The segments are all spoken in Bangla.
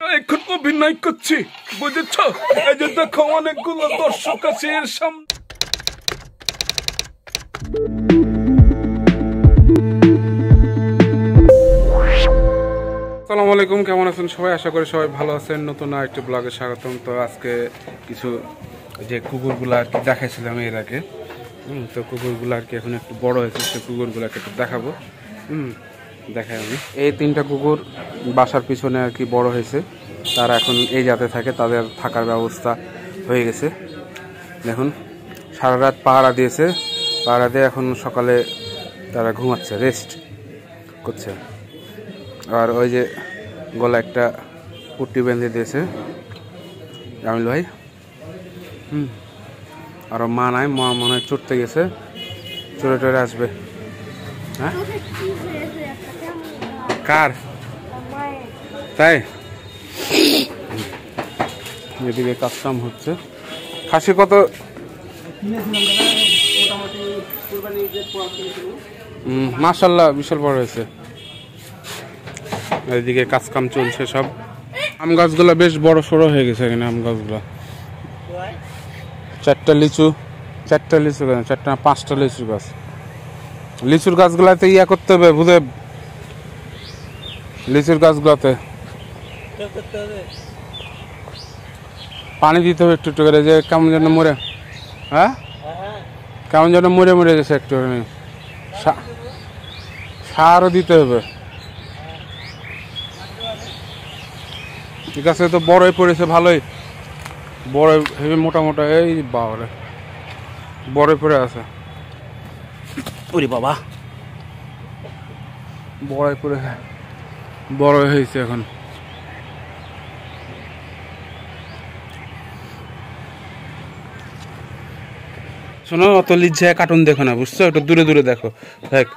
এখন অভিনয় করছি, বুঝেছ? এই যে দেখো অনেকগুলো দর্শক আছে এর সামনে। আসসালামু আলাইকুম, কেমন আছেন সবাই? আশা করি সবাই ভালো আছেন। নতুন আরেকটি ব্লগে স্বাগতম। তো আজকে কিছু যে কুকুরগুলো আর কি দেখাইছিলাম এর আগে, তো কুকুরগুলো আর কি এখন একটু বড় হয়েছে, সে কুকুরগুলোকে একটু দেখাবো। দেখাই আমি। এই তিনটা কুকুর বাসার পিছনে আর কি বড় হয়েছে, তারা এখন এই জাতে থাকে, তাদের থাকার ব্যবস্থা হয়ে গেছে। দেখুন সারা রাত পাহারা দিয়েছে, পাহারা দিয়ে এখন সকালে তারা ঘুমাচ্ছে, রেস্ট করছে। আর ওই যে গলা একটা পুট্টি বেঁধে দিয়েছে জামিল ভাই। আর মা নাই, মা মনে হয় চড়তে গেছে, চড়ে টরে আসবে। হ্যাঁ কার তাই? এদিকে কাজকাম হচ্ছে। খাসি কত? মাশাআল্লাহ বিশাল বড় হয়েছে। এদিকে কাজকাম চলছে সব। আম গাছগুলো বেশ বড় সড়ো হয়ে গেছে এখানে। আম গাছগুলো চারটা লিচু কেন, চারটা না পাঁচটা লিচুর গাছ। লিচুর গাছগুলাতে ইয়া করতে হবে বুঝে, লিচুর গাছগুলোতে পানি দিতে হবে একটু একটু করে, যে কেমন যেন মরে, হ্যাঁ কেমন যেন মরে মরে গেছে একটু। সারও দিতে হবে। ঠিক আছে, তো বড়ই পড়েছে ভালোই, বড় হেবি মোটা মোটা। এই বাবারে বড়ই পড়ে আছে, ওরে বাবা বড়ই পড়ে বড় হয়েছে এখন। শোনো, অত লিজ্জা কার্টুন দেখো না, বুঝছো? একটু দূরে দূরে দেখো। দেখ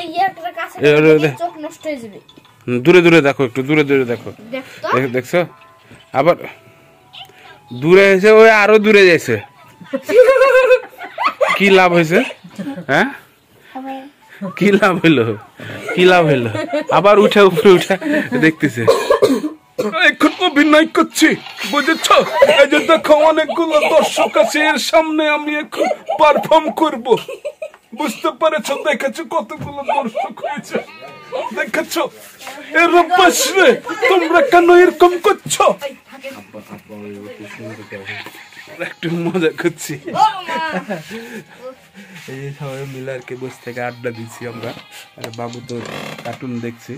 দূরে দূরে দেখো, একটু দূরে দূরে দেখো। দেখছো আবার দূরে এসে ওই আরো দূরে যাইছে। কি লাভ হয়েছে? হ্যাঁ কি লাভ হইলো? কি লাভ হইলো? আবার উঠে উপরে উঠে দেখতেছে। এখন অভিনয় করছি, বুঝেছ? এই যে দেখো অনেকগুলো দর্শক আছে এর সামনে, আমি এখন পারফর্ম করব। বুঝতে পারেছো? দেখেছো কতগুলো দর্শক হয়েছে? দেখেছো? এর পাশে তোমরা কেন এরকম করছো? একটু মজা করছি, এই যে সবাই মিলে আর কি বসে থেকে আড্ডা দিচ্ছি আমরা। বাবু তো কার্টুন দেখছি,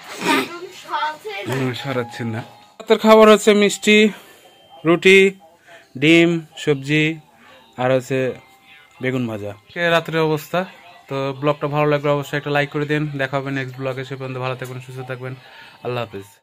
সরাচ্ছেন না। রাতের খাবার হচ্ছে মিষ্টি, রুটি, ডিম, সবজি আর হচ্ছে বেগুন ভাজা। রাতের অবস্থা। তো ব্লগটা ভালো লাগলে অবশ্যই একটা লাইক করে দিন। দেখা হবে নেক্সট ব্লগে। সে পর্যন্ত ভালো থাকবেন, সুস্থ থাকবেন। আল্লাহ হাফিজ।